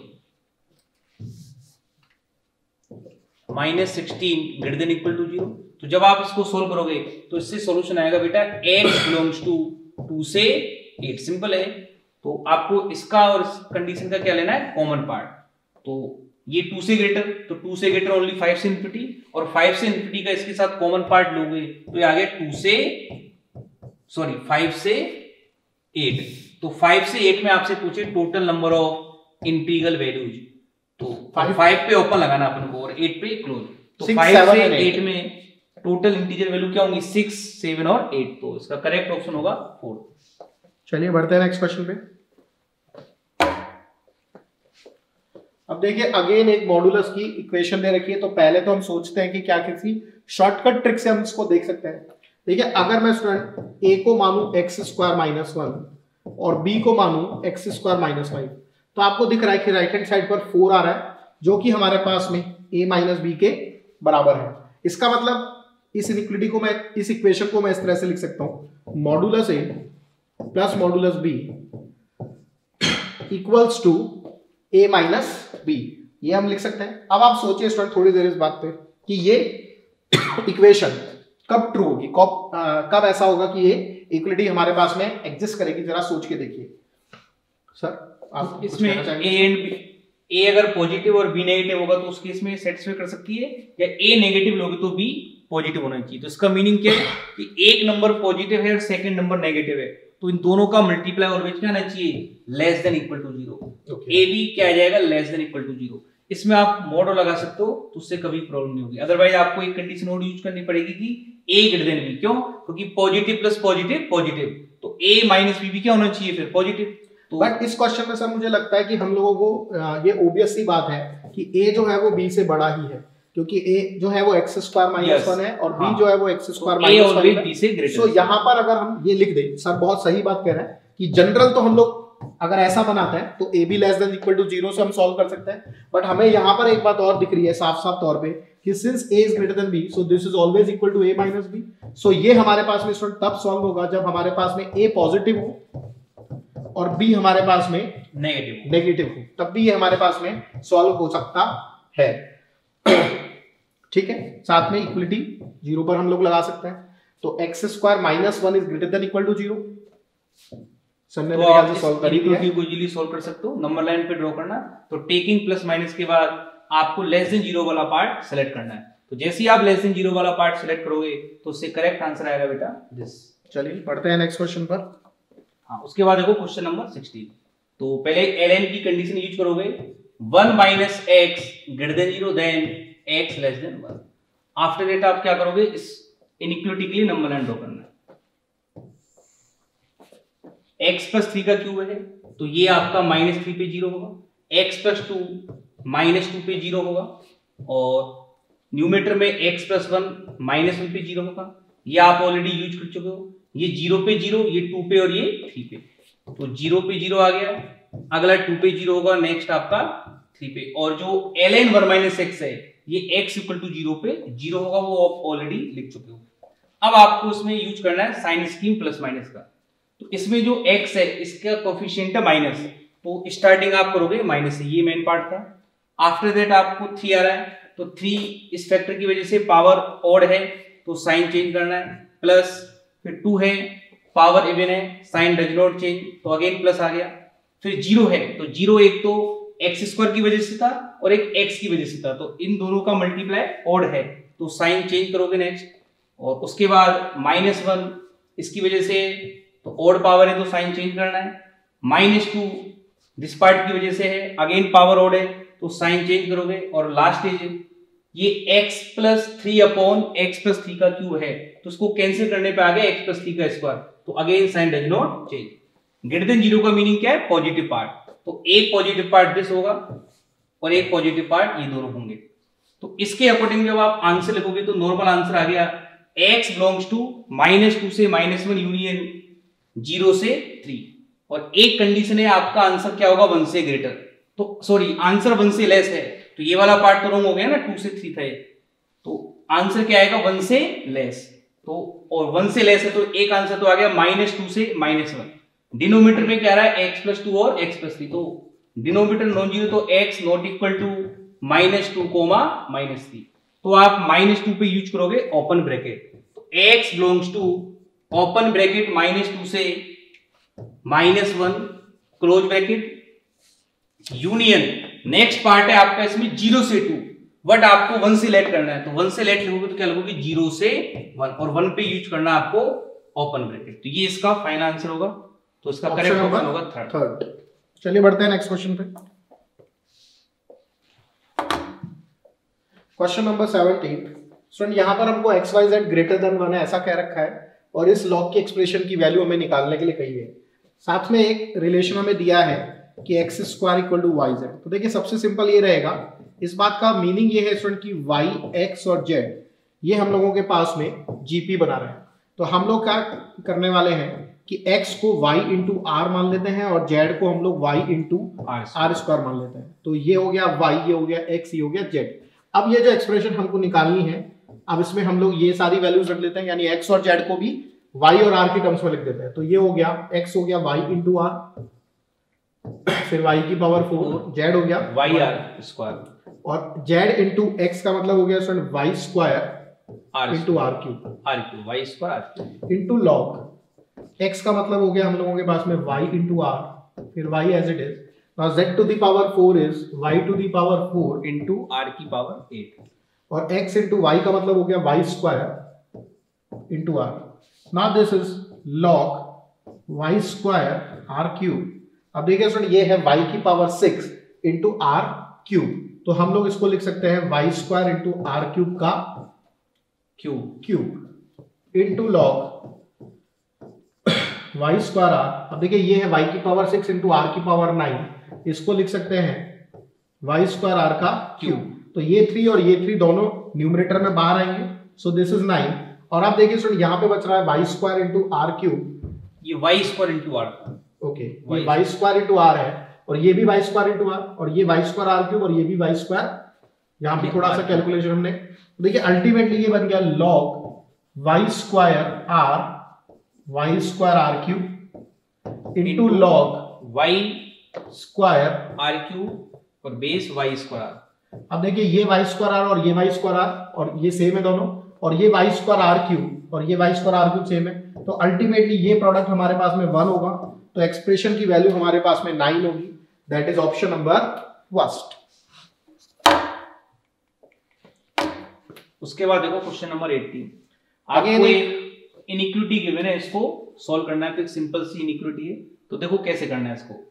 minus sixteen greater than equal to zero. तो जब आप इसको सोल्व करोगे तो इससे सॉल्यूशन आएगा बेटा x बिलोंग्स टू टू से एट। सिंपल है। तो आपको इसका और इस कंडीशन का क्या लेना है, कॉमन पार्ट। तो ये टू से ग्रेटर, तो टू से ग्रेटर ओनली फाइव से इनफिनिटी, और फाइव से इनफिनिटी का इसके साथ कॉमन पार्ट लोगे तो ये आ गया टू से सॉरी फाइव से एट। तो फाइव से एट में आपसे पूछे total number of integral values, तो फाइव पे ओपन लगाना अपन को और एट पे क्लोज। तो फाइव से एट में टोटल इंटीजर वैल्यू क्या होंगी, सिक्स सेवन और एट। तो इसका करेक्ट ऑप्शन होगा फोर। चलिए बढ़ते हैं नेक्स्ट क्वेश्चन पे। अब देखिए अगेन एक मॉडुलस की इक्वेशन दे रखी है, तो पहले तो हम सोचते हैं कि क्या किसी शॉर्टकट ट्रिक से हम इसको देख सकते हैं। देखिए अगर मैं स्टूडेंट a को मानूं एक्स स्क्वायर माइनस वन और b को मानूं एक्स स्क्वायर माइनस फाइव, तो आपको दिख रहा है कि राइट हैंड साइड पर फोर आ रहा है, जो कि हमारे पास में a माइनस बी के बराबर है। इसका मतलब इस इनइक्वालिटी को मैं, इस इक्वेशन को मैं इस तरह से लिख सकता हूं, modulus a plus modulus b equals to a minus b. ये हम लिख सकते हैं। अब आप सोचिए स्टूडेंट थोड़ी देर इस बात पे कि ये इक्वेशन कब ट्रू होगी, कब कब ऐसा होगा कि ये इक्वलिटी हमारे पास में एग्जिस्ट करेगी, जरा सोच के देखिए सर। आप इसमें a एंड b, a अगर पॉजिटिव और b नेगेटिव होगा तो उस केस में सेटिस्फाई कर सकती है, या a नेगेटिव लोगे तो b पॉजिटिव होना चाहिए। तो इसका मीनिंग क्या है कि एक नंबर पॉजिटिव है और सेकंड नंबर नेगेटिव है, तो इन दोनों का मल्टीप्लाई ऑलवेज क्या आना चाहिए, less than equal to zero. A b क्या आ जाएगा, less than equal to zero. इसमें आप मॉड लगा सकते हो तो उससे कभी प्रॉब्लम नहीं होगी। अदरवाइज आपको एक कंडीशन और यूज करनी पड़ेगी कि ए ग्रेटर देन बी। क्यों, क्योंकि पॉजिटिव प्लस पॉजिटिव पॉजिटिव, तो ए माइनस बी भी क्या होना चाहिए फिर पॉजिटिव। तो बट इस क्वेश्चन में सर मुझे लगता है कि हम लोगों को ये ओबियस सी बात है कि ए जो है वो बी से बड़ा ही है, क्योंकि a जो है वो एक्स स्क्वायर माइनस वन है और b हाँ, जो है वो एक्स स्क्वायर माइनस वन है। सो यहाँ पर अगर हम ये लिख दें, सर बहुत सही बात कह रहे हैं कि जनरल तो हम लोग अगर ऐसा बनाते हैं तो a भी less than equal to zero से हम सॉल्व कर सकते हैं। बट हमें यहाँ पर एक बात और दिख रही है साफ साफ तौर पे कि since a is greater than b, so this is always equal to a minus b। So ये हमारे पास में स्टूडेंट तब सॉल्व होगा जब हमारे पास में a पॉजिटिव हो और b हमारे पास में नेगेटिव नेगेटिव हो, तब भी ये हमारे पास में सॉल्व हो सकता है। ठीक है, साथ में इक्वलिटी जीरो पर हम लोग लगा सकते हैं। तो x square minus one is greater than equal to zero. Sir ने मेरे ख्याल से सॉल्व कर ही दिया है। को इजीली सॉल्व कर सकते हो। नंबर लाइन पे ड्रॉ करना, तो टेकिंग प्लस माइनस के बाद आपको लेस देन जीरो वाला पार्ट सेलेक्ट करना है। तो जैसे ही आप लेस देन जीरो वाला पार्ट सेलेक्ट करोगे तो उससे करेक्ट आंसर आएगा बेटा दिस। चलिए पढ़ते हैं नेक्स्ट क्वेश्चन पर। हाँ, उसके बाद देखो क्वेश्चन नंबर सिक्सटीन। तो पहले एल की कंडीशन यूज करोगे, one minus x greater than zero, then x less than one. After that आप क्या करोगे, इस इनइक्वालिटी के लिए नंबर लाइन ड्रॉ करना है। एक्स प्लस थ्री का क्यूब है तो ये आपका माइनस थ्री पे जीरो होगा, x plus two minus two पे जीरो होगा, और न्यूमेटर में x plus one minus one पे जीरो होगा। ये आप ऑलरेडी यूज कर चुके हो। ये जीरो पे जीरो, ये टू पे और ये थ्री पे, तो जीरो पे जीरो आ गया। अगला टू पे जीरो होगा, नेक्स्ट आपका थ्री पे, और जो l n one minus x है ये x इक्वल टू जीरो पे जीरो होगा, वो आप ऑलरेडी लिख चुके हो। अब आपको इसमें यूज करना है साइन स्कीम प्लस माइनस का। तो इसमें जो x है इसका कोफिशिएंट है माइनस, तो स्टार्टिंग आप करोगे माइनस से, ये मेन पार्ट था। आफ्टर दैट आपको थ्री आ रहा है, तो थ्री इस फैक्टर की वजह से पावर ऑड है तो साइन चेंज करना है, प्लस फिर टू है पावर इवन है, साइन डज नॉट चेंज, तो अगेन प्लस आ गया। फिर जीरो है तो जीरो एक तो एक्स स्क्वायर की वजह से था और एक एक्स की वजह से था, तो इन दोनों का मल्टीप्लाई ऑड है तो साइन चेंज करोगे नेक्स्ट। और उसके बाद माइनस वन इसकी वजह से तो ऑड पावर है तो साइन चेंज करना है। माइनस टू दिस पार्ट की वजह से है, अगेन पावर ऑड है तो साइन चेंज करोगे। और लास्ट इज ये x plus three upon x plus three का क्यूब है तो उसको कैंसिल करने पे आ गया x प्लस थ्री का स्क्वायर, तो again sign does not change. Greater than zero का मीनिंग क्या है, पॉजिटिव पार्ट, तो एक पॉजिटिव पार्ट दिस होगा और एक पॉजिटिव पार्ट ये दोनों होंगे। तो इसके अकॉर्डिंग जब आप आंसर लिखोगे तो नॉर्मल आंसर आ गया x belongs to minus two से माइनस वन यूनियन जीरो से थ्री, और एक कंडीशन है आपका आंसर क्या होगा, वन से ग्रेटर, तो सॉरी आंसर वन से लेस है, तो ये वाला पार्ट तो रॉन्ग हो गया ना, टू से थ्री था ये, तो आंसर क्या आएगा वन से लेस। तो और वन से लेस है तो एक आंसर तो आ गया माइनस टू से माइनस वन। डिनोमिनेटर में क्या आ रहा है, एक्स प्लस टू और एक्स प्लस थ्री, तो डिनोमिनेटर नॉन जीरो तो x not equal to minus two comma minus three, तो आप माइनस टू पे यूज करोगे ओपन ब्रैकेट, तो x belongs to open bracket minus two से minus one close bracket union. Next part है आपका इसमें जीरो से टू, बट आपको वन से लेट करना है, तो वन से लेट लिखोगे तो क्या लिखोगे, जीरो से वन, और वन पे यूज करना आपको ओपन ब्रैकेट। तो ये इसका फाइनल आंसर होगा, तो इसका करेक्ट ऑप्शन होगा थर्ड। थर्ड। चलिए बढ़ते हैं नेक्स्ट क्वेश्चन पे। Question number seventeen. स्टूडेंट यहाँ पर हमको x y z greater than one है ऐसा कह रखा है, और इस लॉग की एक्सप्रेशन की वैल्यू हमें निकालने के लिए कही है। साथ में एक रिलेशन हमें दिया है कि x square equal to y z. तो देखिए सबसे सिंपल ये रहेगा, इस बात का मीनिंग ये है स्टूडेंट कि वाई, एक्स और जेड ये हम लोगों के पास में जीपी बना रहे हैं। तो हम लोग क्या करने वाले हैं कि x को y इंटू आर मान लेते हैं और z को हम लोग y इंटू आर स्क्वायर मान लेते हैं। तो ये हो गया y, ये हो गया x, ये हो गया z। अब ये जो एक्सप्रेशन हमको निकालनी है, अब इसमें हम लोग ये सारी वैल्यूज रख लेते हैं, यानी x और z को भी y और r के टर्म्स में लिख देते हैं। तो ये हो गया x हो गया y इंटू आर, फिर y की पावर फोर, z हो गया y आर स्क्वायर, और z इंटू x का मतलब हो गया student y square into r cube, r cube y square into log x का मतलब हो गया हम लोगों के पास में y इंटू आर, फिर y as it is. Now z to the power four is y to the power four into r की पावर एट, और x इंटू y का मतलब हो गया y square into r. Now this is log y square r cube. अब देखिए student ये है y की power six into r cube, तो हम लोग इसको लिख सकते हैं y square into r cube का cube cube into log y square r. अब देखिए ये है y की पावर सिक्स इंटू आर की पावर नाइन, इसको लिख सकते हैं y स्क्वायर आर का क्यूब। तो ये थ्री और ये थ्री दोनों न्यूमरेटर में बाहर आएंगे, सो दिस इज नाइन। और आप देखिए स्टूडेंट यहाँ पे बच रहा है y square into r cube, ये y square into r, okay ये y स्क्वायर इंटू आर है, और ये भी y स्क्वायर इंटू आर, और ये y स्क्वायर आर क्यूब, और ये भी y स्क्वायर। यहाँ पे थोड़ा सा कैलकुलेशन हमने, देखिए अल्टीमेटली ये बन गया log y square r y square r cube into log y square r cube और बेस y स्क्वायर आर। अब देखिए ये y स्क्वायर आर और ये y स्क्वायर आर, और ये सेम है दोनों, और ये y स्क्वायर आर क्यूब और ये y square r cube same है, तो अल्टीमेटली ये प्रोडक्ट हमारे पास में वन होगा, तो एक्सप्रेशन की वैल्यू हमारे पास में नाइन होगी। That is option number first. उसके बाद देखो क्वेश्चन नंबर एटीन। आपको एक इनइक्वालिटी गिवन है, इसको सॉल्व करना है। तो एक सिंपल सी इनइक्वालिटी है, तो देखो कैसे करना है इसको।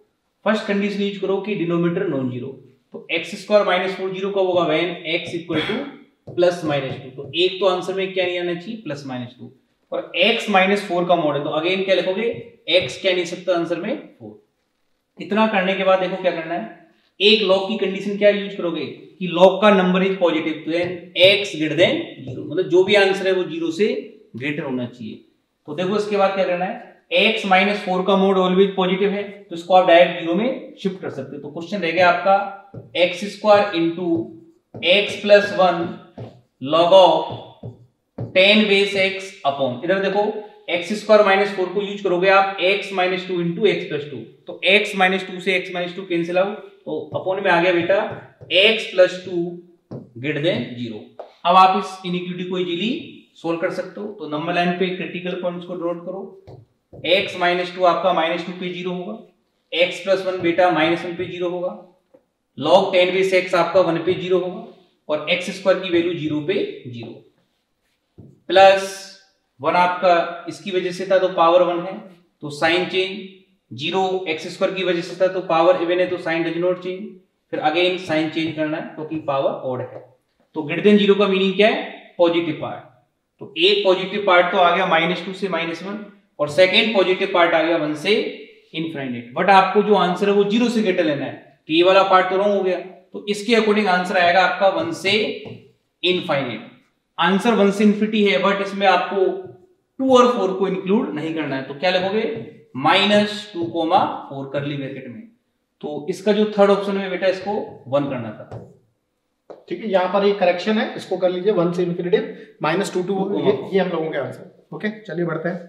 फर्स्ट कंडीशन यूज करो कि डिनोमिनेटर नॉन जीरो, तो x square minus four zero कब होगा, when x equal to plus minus two. तो एक तो आंसर में क्या नहीं आना चाहिए, प्लस माइनस टू, और x माइनस फोर का मॉड है तो अगेन क्या लिखोगे, x क्या नहीं सकता आंसर में, फोर। इतना करने के बाद देखो क्या करना है, एक लॉग की कंडीशन क्या यूज करोगे कि लॉग का नंबर इज पॉजिटिव, तो x ग्रेटर देन जीरो, मतलब जो भी आंसर है वो जीरो से ग्रेटर होना चाहिए। तो देखो इसके बाद क्या करना है, x माइनस फोर का मोड ऑलवेज पॉजिटिव है तो इसको आप डायरेक्ट जीरो में शिफ्ट कर सकते हो। तो क्वेश्चन रहेगा आपका x square into x plus one log of ten base x upon, इधर देखो एक्स स्क्वायर माइनस फोर को यूज करोगे आप x minus two into x plus two, तो x माइनस टू से x minus two cancel out, तो upon में आ गया बेटा x plus two greater than zero. अब आप इस इनइक्वालिटी को इजीली सोल्व कर सकते हो। तो नंबर लाइन पे क्रिटिकल पॉइंट्स को नोट करो, x माइनस टू आपका माइनस टू पे जीरो होगा, x प्लस वन बेटा माइनस वन पे जीरो होगा, लॉग टेन बेस एक्स आपका वन पे जीरो होगा, और एक्स स्क्वायर की वैल्यू जीरो पे जीरो, प्लस वन आपका इसकी वजह से था तो पावर वन है तो sign change, zero x square की वजह से था तो पावर इवन है तो साइन डज नॉट चेंज, फिर अगेन साइन चेंज करना है क्योंकि तो पावर ऑड है। तो ग्रेटर देन जीरो का मीनिंग क्या है, पॉजिटिव पार्ट। तो एक पॉजिटिव पार्ट तो आ गया माइनस टू से माइनस वन, और सेकेंड पॉजिटिव पार्ट आ गया वन से इनफाइनाइट, बट आपको जो आंसर है वो जीरो से ग्रेटर लेना है, तो ये वाला पार्ट तो रॉन्ग हो गया, तो इसके अकॉर्डिंग आंसर आएगा आपका वन से इनफाइनाइट। आंसर वन से इन्फिनिटी है बट इसमें आपको टू और फोर को इंक्लूड नहीं करना है, तो क्या लिखोगे, minus two comma four curly bracket में। तो इसका जो थर्ड ऑप्शन है बेटा इसको वन करना था, ठीक है। यहाँ पर एक करेक्शन है, इसको कर लीजिए वन से इन्फिनिटी माइनस टू टू, ये, ये हम लोगों के आंसर। ओके चलिए बढ़ते हैं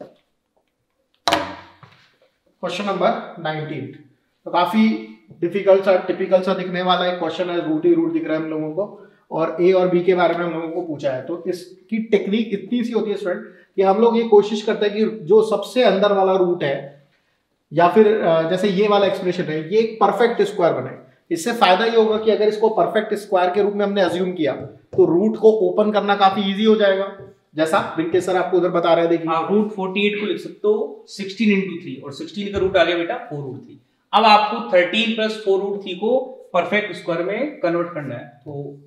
क्वेश्चन नंबर नाइनटीन। तो काफी डिफिकल्ट सा टिपिकल सा दिखने वाला एक क्वेश्चन है, रूट ही रूट दिख रहा है हम लोगों को, और ए और बी के बारे में हम लोगों को पूछा है। तो इसकी टेक्निक इतनी सी होती है स्टूडेंट कि हम लोग ये कोशिश करते हैं कि जो सबसे अंदर वाला रूट है या फिर जैसे ये वाला एक्सप्रेशन है ये एक परफेक्ट स्क्वायर बने। इससे फायदा ये होगा कि अगर इसको परफेक्ट स्क्वायर के रूप में हमने अज्यूम किया तो रूट को ओपन करना काफी इजी हो जाएगा, जैसा विंटेज सर आपको उधर बता रहे हैं। देखिए आप रूट फोर्टी एट को लिख सकते हो सिक्सटीन इंटू थ्री, और सिक्सटीन का रूट आ गया बेटा फोर रूट थ्री। अब आपको thirteen plus four root three को परफेक्ट स्क्वायर में कन्वर्ट करना है, तो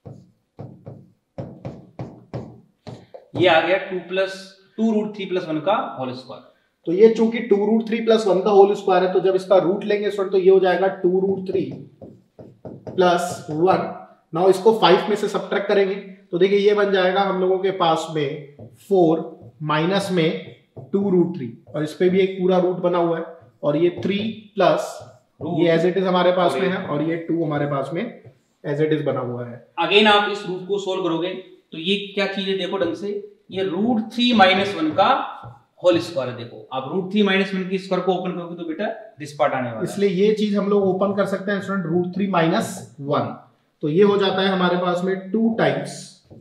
ये आ गया two plus two root three plus one का होल स्क्वायर। तो ये चूंकि two root three plus one का होल स्क्वायर है तो जब इसका रूट लेंगे स्टूडेंट तो ये हो जाएगा two root three plus one. Now इसको फाइव में से सब्ट्रैक्ट करेंगे तो देखिए ये बन जाएगा हम लोगों के पास में फोर माइनस में टू रूट थ्री, और इस पे भी एक पूरा रूट बना हुआ है, और ये थ्री प्लस ये एज इट इज हमारे पास में है, और ये टू हमारे पास में एज इट इज बना हुआ है। अगेन आप इस रूट को सोल्व करोगे तो ये क्या चीज है देखो ढंग से, ये रूट थ्री माइनस वन का होल स्क्वायर है। देखो आप रूट थ्री माइनस वन की स्क्वायर को ओपन करोगे तो बेटा दिस पार्ट आने वाला है, इसलिए ये चीज हम लोग ओपन कर सकते हैं student root three minus one, तो ये हो जाता है हमारे पास में two times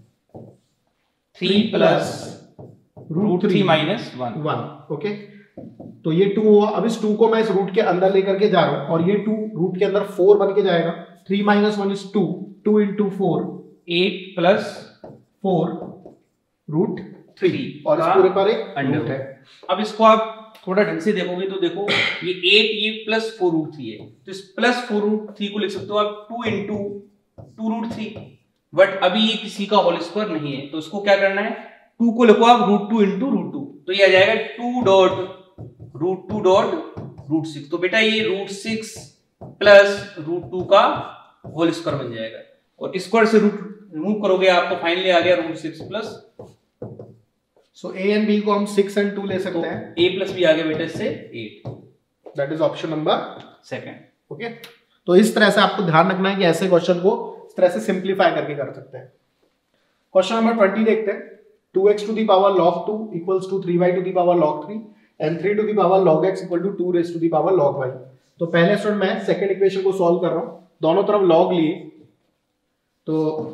three plus root three minus one one. Okay तो ये टू हुआ, अब इस टू को मैं इस रूट के अंदर लेकर के जा रहा हूं और ये टू रूट के अंदर फोर बन के जाएगा, three minus one is two, two into four eight plus four root three, और इस पूरे पर एक रूट है। अब इसको आप थोड़ा ढंग से देखोगे तो देखो ये एट ये प्लस फोर रूट थ्री है, तो इस प्लस फोर रूट थ्री को लिख सकते हो आप two into two root three, but अभी ये किसी का होल स्क्वायर नहीं है तो इसको क्या करना है, टू को लिखो आप root two into root two, तो ये आ जाएगा two dot root two dot root six. तो बेटा ये root six plus root two का होल स्क्वायर बन जाएगा, और स्क्वायर से रूट रिमूव करोगे आप तो फाइनली आ गया root six plus, so A and B को हम सिक्स एंड टू ले सकते तो हैं, ए प्लस बी आ गया बेटा इससे eight, that is option number second. Okay तो इस तरह से आपको ध्यान रखना है कि ऐसे क्वेश्चन को इस तरह से सिंप्लीफाई करके कर सकते हैं। क्वेश्चन नंबर ट्वेंटी देखते हैं, two x to the power log two equals to three y to the power log three and three to the power log x equal to two raise to the power log y। तो पहले student मैं second equation को solve कर रहा हूं, दोनों तरफ log लिए, तो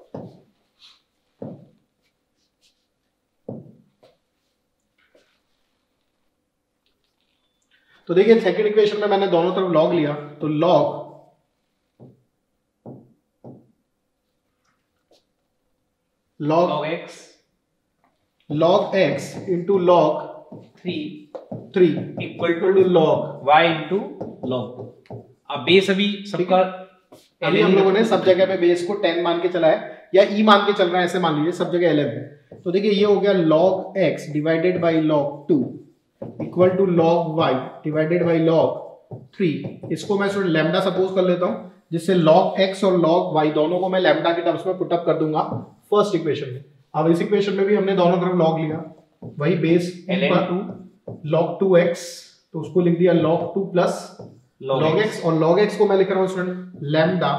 तो देखिए सेकंड इक्वेशन में मैंने दोनों तरफ log लिया, तो log log log x log x into log three three equal equal to log y into log two. अब बेस अभी सबका अभी हम लोगों ने सब जगह पे बेस को टेन मान के चला है या ई मान के चल रहा है, ऐसे मान लीजिए सब जगह इलेवन है। तो देखिए ये हो गया log x divided by log two equal to log y divided by log three. इसको मैं स्टूडेंट लैम्डा सपोज कर लेता हूं, जिससे log x और log y दोनों को मैं लैम्डा के टर्म्स में पुट अप कर दूंगा फर्स्ट इक्वेशन में। अब इस इक्वेशन में भी हमने दोनों तरफ log लिया, वही बेस पर log टू x, तो उसको लिख दिया log two plus log x, और log x को मैं लिख रहा हूं student lambda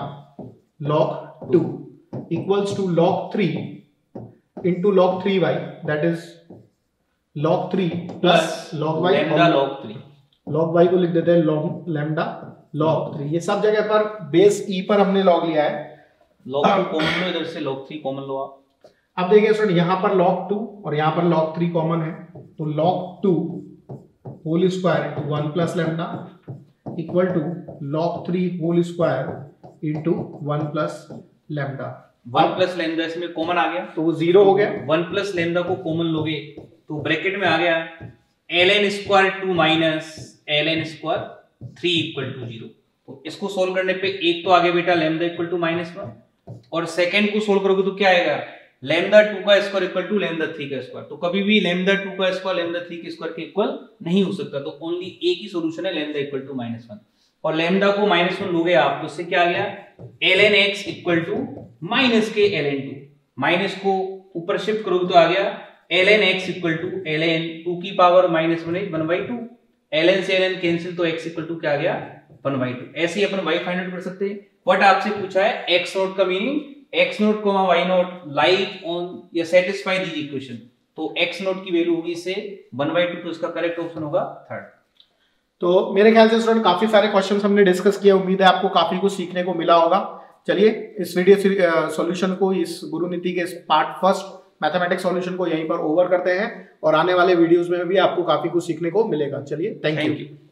log two equals to log three into log three y, that is log three plus log y lambda log three. log y को लिख देते हैं log lambda log थ्री। ये सब जगह पर बेस e पर हमने log लिया है। log टू कॉमन लो, इधर से log थ्री कॉमन लो आप। अब देखिए स्टूडेंट यहाँ पर log टू और यहाँ पर log थ्री कॉमन है, तो log two whole square into one plus lambda equal to log three whole square into one plus lambda. One plus lambda इसमें कॉमन आ गया तो वो जीरो हो गया। वन प्लस लैम्डा को कॉमन लोगे तो ब्रैकेट में आ गया ln square two minus ln square three equal to zero. तो इसको सोल्व करने पे एक तो आगे बेटा lambda equal to minus one, और सेकंड को सोल्व करोगे तो क्या आएगा लैम्डा टू का square equal to lambda three का स्क्वायर। तो कभी भी लैम्डा टू का स्क्वायर लैम्डा थ्री के स्क्वायर के इक्वल नहीं हो सकता, तो ओनली एक ही सॉल्यूशन है lambda equal to minus one. और लैम्डा को माइनस वन लोगे आप तो उससे क्या आ गया ln x equal to minus के ln टू, माइनस को ऊपर शिफ्ट करोगे तो आ गया ln x equal to ln two की power minus one one by two, ln से ln कैंसिल तो x इक्वल टू क्या आ गया वन बाई टू। ऐसे ही अपन y फाइंड आउट कर सकते हैं। व्हाट आपसे पूछा है x नोट का मीनिंग x not comma y not like on या सेटिस्फाई दीज इक्वेशन, तो x नोट की वैल्यू होगी इससे वन बाई टू, तो इसका करेक्ट ऑप्शन होगा थर्ड। तो मेरे ख्याल से स्टूडेंट काफी सारे क्वेश्चंस हमने डिस्कस किए, उम्मीद है आपको काफी कुछ सीखने को मिला होगा। चलिए इस वीडियो सॉल्यूशन को, इस गुरुनीति के पार्ट फर्स्ट मैथमेटिक्स सॉल्यूशन को यहीं पर ओवर करते हैं, और आने वाले वीडियोस में भी आपको काफी कुछ सीखने को मिलेगा। चलिए थैंक यू।